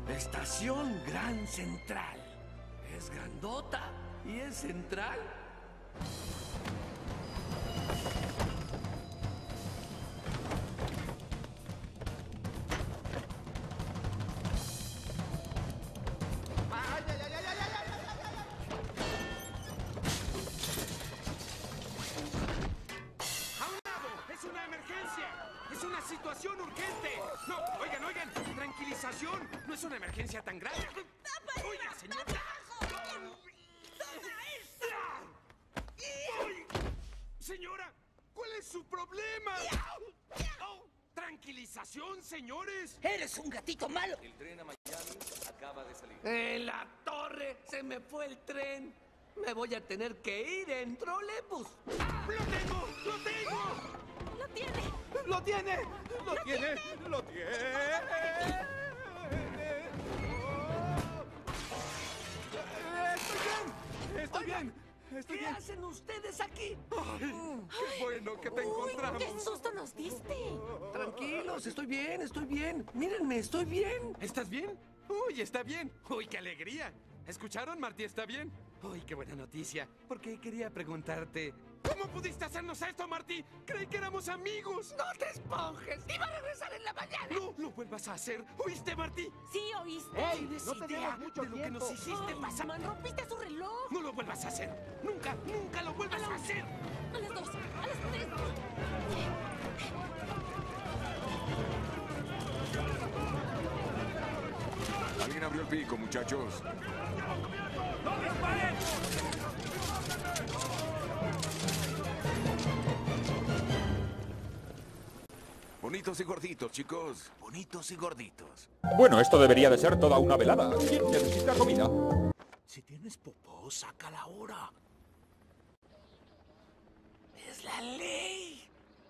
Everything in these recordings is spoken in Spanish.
Estación Gran Central. Es grandota y es central. ¡Situación urgente! No, oigan, tranquilización. No es una emergencia tan grave. Oiga, señora. Señora, ¿cuál es su problema? Tranquilización, señores. ¡Eres un gatito malo! El tren a Miami acaba de salir. ¡En la torre! ¡Se me fue el tren! Me voy a tener que ir en trolebús. ¡Lo tengo! ¡Lo tengo! ¡Lo tiene! ¡Lo tiene! ¡Lo tiene! ¡Lo tiene! ¡Estoy bien! ¡Estoy ¿Qué bien! hacen ustedes aquí? ¡Ay! ¡Qué bueno que te encontramos! ¡Qué susto nos diste! Tranquilos, estoy bien, estoy bien. Mírenme, estoy bien. ¿Estás bien? ¡Uy, está bien! ¡Uy, qué alegría! ¿Escucharon? Marty está bien. ¡Uy, qué buena noticia! Porque quería preguntarte... ¿Cómo pudiste hacernos esto, Marty? Creí que éramos amigos. ¡No te esponjes! ¡Iba a regresar en la mañana! ¡No lo vuelvas a hacer! ¿Oíste, Marty? Sí, oíste. ¿Tienes idea de lo que nos hiciste pasar? Man, rompiste su reloj. ¡No lo vuelvas a hacer! ¡Nunca, nunca lo vuelvas a hacer! A las 2, a las 3. Alguien abrió el pico, muchachos. ¡No disparen! Bonitos y gorditos, chicos. Bonitos y gorditos. Bueno, esto debería de ser toda una velada. ¿Quién necesita comida? Si tienes popó, sácala ahora. Es la ley.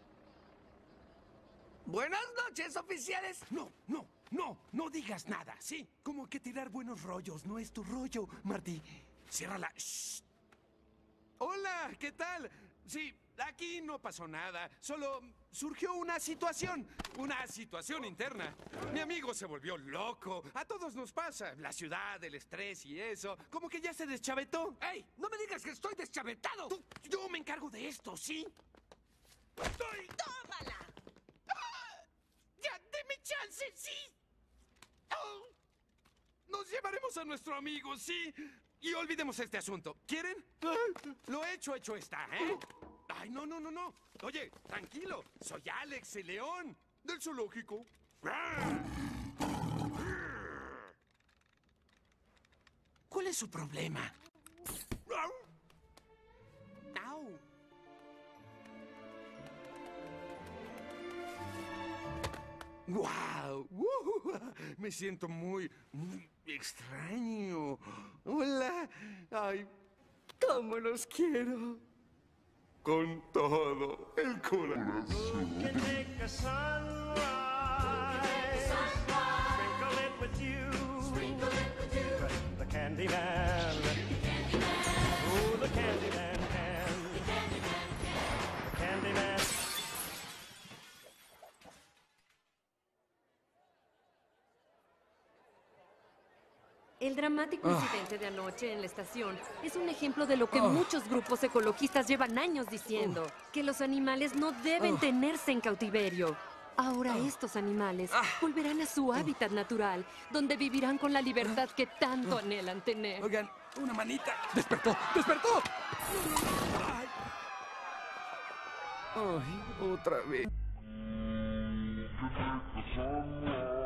Buenas noches, oficiales. No digas nada, ¿sí? Como que tirar buenos rollos no es tu rollo, Marty. Ciérrala. Shh. Hola, ¿qué tal? Sí, aquí no pasó nada. Solo surgió una situación interna. Mi amigo se volvió loco. A todos nos pasa. La ciudad, el estrés y eso. Como que ya se deschavetó. ¡Ey! ¡No me digas que estoy deschavetado! Yo me encargo de esto, ¿sí? ¡Tómala! ¡Ya, deme chance, sí! Oh. Nos llevaremos a nuestro amigo, sí. Y olvidemos este asunto. ¿Quieren? Lo hecho está, ¿eh? Ay, no. Oye, tranquilo. Soy Alex, el león del zoológico. ¿Cuál es su problema? Au. ¡Wow! Me siento muy extraño. Hola. Ay, cómo los quiero. Con todo el corazón. El dramático incidente de anoche en la estación es un ejemplo de lo que muchos grupos ecologistas llevan años diciendo, que los animales no deben tenerse en cautiverio. Ahora estos animales volverán a su hábitat natural, donde vivirán con la libertad que tanto anhelan tener. Oigan, una manita. ¡Despertó! ¡Despertó! Ay, otra vez.